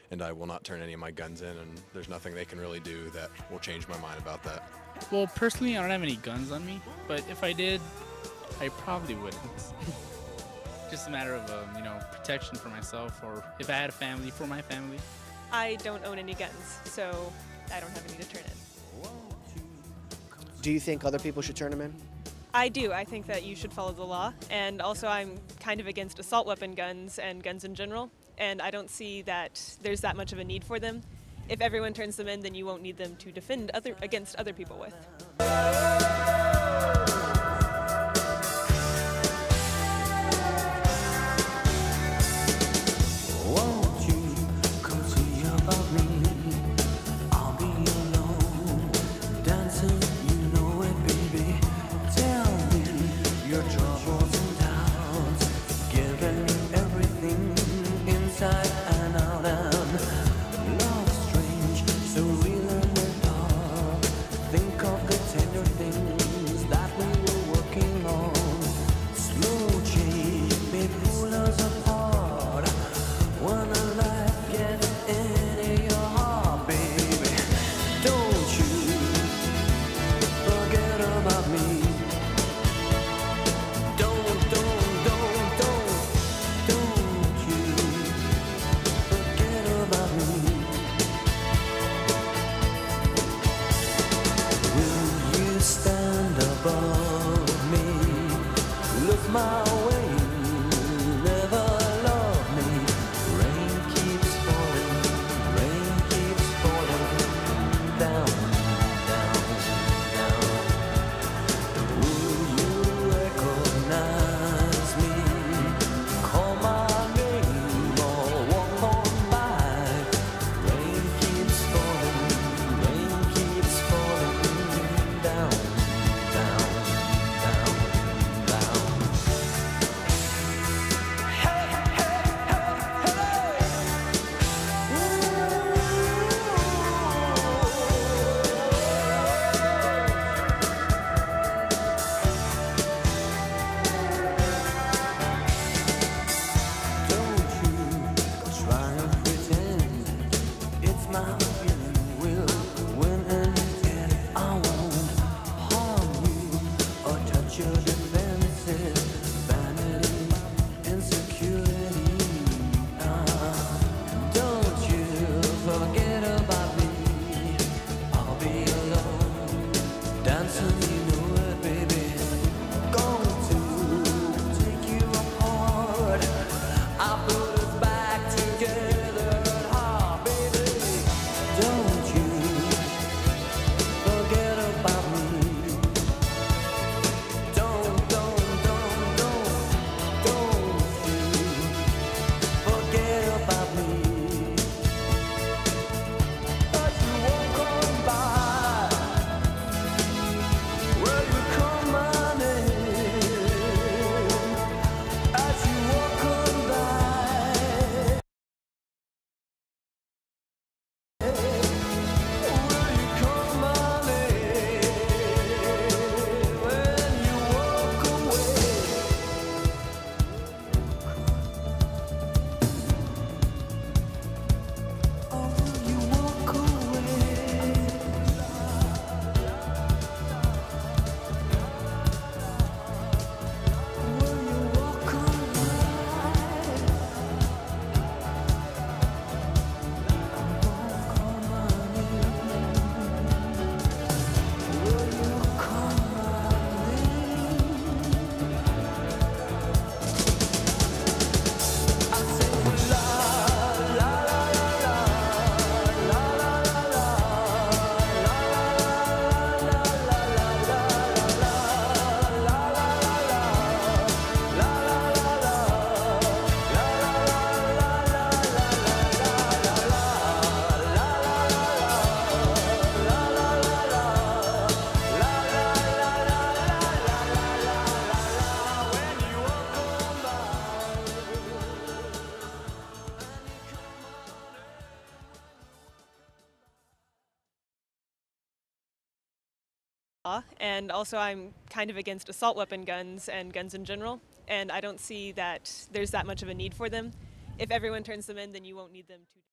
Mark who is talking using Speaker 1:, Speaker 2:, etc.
Speaker 1: and I will not turn any of my guns in, and there's nothing they can really do that will change my mind about that.
Speaker 2: Well, personally, I don't have any guns on me, but if I did, I probably wouldn't. Just a matter of, protection for myself, or if I had a family, for my family.
Speaker 3: I don't own any guns, so I don't have any to turn in.
Speaker 4: Do you think other people should turn them in?
Speaker 3: I do. I think that you should follow the law, and also I'm kind of against assault weapon guns and guns in general, and I don't see that there's that much of a need for them. If everyone turns them in, then you won't need them to defend against other people with.
Speaker 5: My way, never love me. Rain keeps falling down, down, down. Will you recognize me? Call my name or walk on by. Rain keeps falling down, down, down, down.
Speaker 3: And also I'm kind of against assault weapon guns and guns in general, and I don't see that there's that much of a need for them. If everyone turns them in, then you won't need them to